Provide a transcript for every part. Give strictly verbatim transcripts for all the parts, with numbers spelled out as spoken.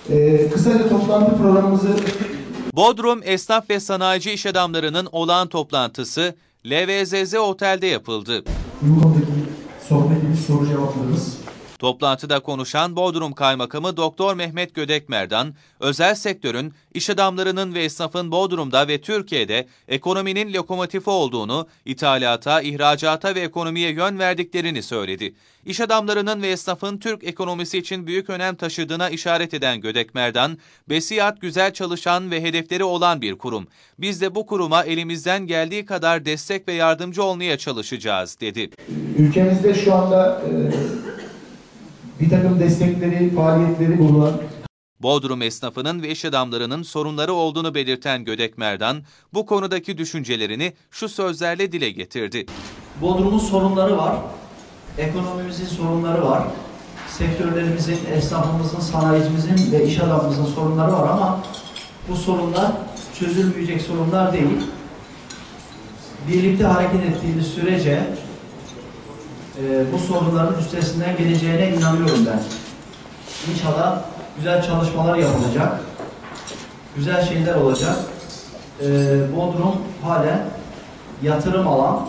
Ee, kısaca toplantı programımızı... Bodrum Esnaf ve Sanayici İş Adamları'nın olağan toplantısı L V Z Z Otel'de yapıldı. Bu konudaki sohbetimiz, soru cevaplarımız... Toplantıda konuşan Bodrum Kaymakamı Doktor Mehmet Gödekmerdan, özel sektörün, iş adamlarının ve esnafın Bodrum'da ve Türkiye'de ekonominin lokomotifi olduğunu, ithalata, ihracata ve ekonomiye yön verdiklerini söyledi. İş adamlarının ve esnafın Türk ekonomisi için büyük önem taşıdığına işaret eden Gödekmerdan, Besiyat güzel çalışan ve hedefleri olan bir kurum. Biz de bu kuruma elimizden geldiği kadar destek ve yardımcı olmaya çalışacağız, dedi. Ülkemizde şu anda... E... bir takım destekleri, faaliyetleri bulunan... Bodrum esnafının ve iş adamlarının sorunları olduğunu belirten Gödekmerdan, bu konudaki düşüncelerini şu sözlerle dile getirdi. Bodrum'un sorunları var, ekonomimizin sorunları var, sektörlerimizin, esnafımızın, sanayicimizin ve iş adamımızın sorunları var ama bu sorunlar çözülmeyecek sorunlar değil. Birlikte hareket ettiğimiz sürece Ee, bu sorunların üstesinden geleceğine inanıyorum ben. İnşallah güzel çalışmalar yapılacak, güzel şeyler olacak. Ee, Bodrum halen yatırım alan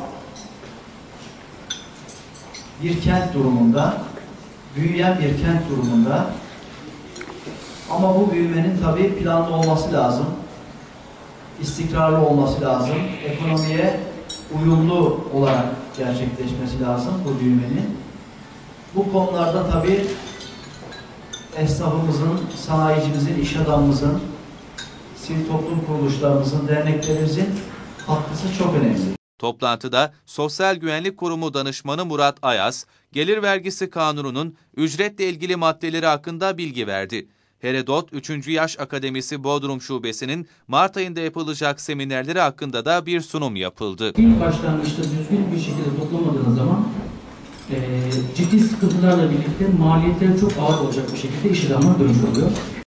bir kent durumunda, büyüyen bir kent durumunda. Ama bu büyümenin tabii planlı olması lazım, istikrarlı olması lazım, ekonomiye uyumlu olarak gerçekleşmesi lazım bu büyümenin. Bu konularda tabii esnafımızın, sanayicimizin, iş adamımızın, sivil toplum kuruluşlarımızın, derneklerimizin katkısı çok önemli. Toplantıda Sosyal Güvenlik Kurumu Danışmanı Murat Ayaz, Gelir Vergisi Kanunu'nun ücretle ilgili maddeleri hakkında bilgi verdi. Herodot üçüncü Yaş Akademisi Bodrum Şubesi'nin Mart ayında yapılacak seminerleri hakkında da bir sunum yapıldı. İlk başlangıçta düzgün bir şekilde toplamadığınız zaman e, ciddi sıkıntılarla birlikte maliyetleri çok ağır olacak bir şekilde iş adamına dönüş oluyor.